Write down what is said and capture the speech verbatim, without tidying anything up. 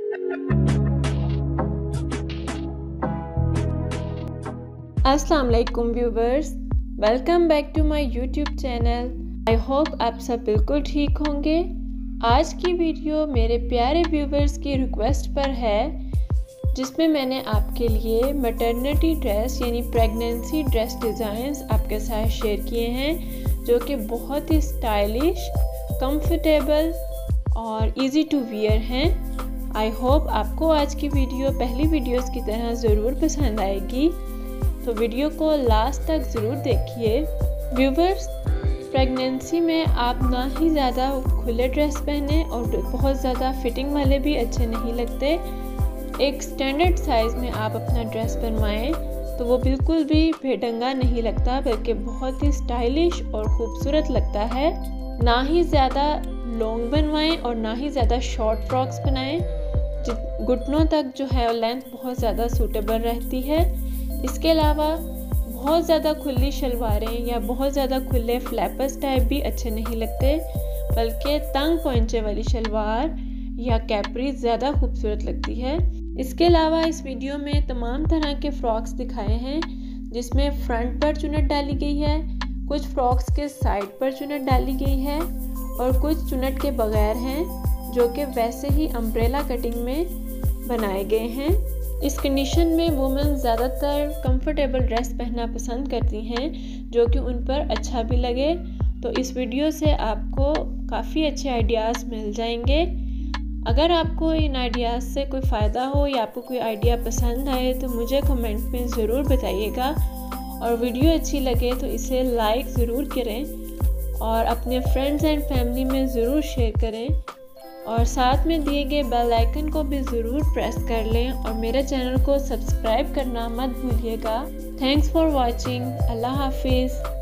अस्सलाम वालेकुम viewers, welcome back to my YouTube channel. I hope आप सब बिल्कुल ठीक होंगे। आज की वीडियो मेरे प्यारे व्यूवर्स की रिक्वेस्ट पर है, जिसमें मैंने आपके लिए मैटरनिटी ड्रेस यानी प्रेगनेंसी ड्रेस डिज़ाइंस आपके साथ शेयर किए हैं, जो कि बहुत ही स्टाइलिश, कंफर्टेबल और इजी टू वियर हैं। आई होप आपको आज की वीडियो पहली वीडियोस की तरह ज़रूर पसंद आएगी, तो वीडियो को लास्ट तक ज़रूर देखिए। व्यूवर्स, प्रेगनेंसी में आप ना ही ज़्यादा खुले ड्रेस पहने और बहुत ज़्यादा फिटिंग वाले भी अच्छे नहीं लगते। एक स्टैंडर्ड साइज़ में आप अपना ड्रेस बनवाएं तो वो बिल्कुल भी बेढंगा नहीं लगता, बल्कि बहुत ही स्टाइलिश और ख़ूबसूरत लगता है। ना ही ज़्यादा लॉन्ग बनवाएं और ना ही ज़्यादा शॉर्ट फ्रॉक्स बनाएं, घुटनों तक जो है लेंथ बहुत ज़्यादा सूटेबल रहती है। इसके अलावा बहुत ज़्यादा खुली शलवारें या बहुत ज़्यादा खुले फ्लैपर्स टाइप भी अच्छे नहीं लगते, बल्कि तंग पोंचे वाली शलवार या कैपरी ज़्यादा खूबसूरत लगती है। इसके अलावा इस वीडियो में तमाम तरह के फ़्रॉक्स दिखाए हैं, जिसमें फ्रंट पर चुन्नट डाली गई है, कुछ फ़्रॉक्स के साइड पर चुन्नट डाली गई है और कुछ चुन्नट के बगैर हैं, जो कि वैसे ही अम्ब्रेला कटिंग में बनाए गए हैं। इस कंडीशन में वुमेन ज़्यादातर कंफर्टेबल ड्रेस पहनना पसंद करती हैं, जो कि उन पर अच्छा भी लगे। तो इस वीडियो से आपको काफ़ी अच्छे आइडियाज़ मिल जाएंगे। अगर आपको इन आइडियाज़ से कोई फ़ायदा हो या आपको कोई आइडिया पसंद आए तो मुझे कमेंट में ज़रूर बताइएगा, और वीडियो अच्छी लगे तो इसे लाइक ज़रूर करें और अपने फ्रेंड्स एंड फैमिली में ज़रूर शेयर करें, और साथ में दिए गए बेल आइकन को भी ज़रूर प्रेस कर लें और मेरे चैनल को सब्सक्राइब करना मत भूलिएगा। Thanks for watching. अल्लाह हाफिज़।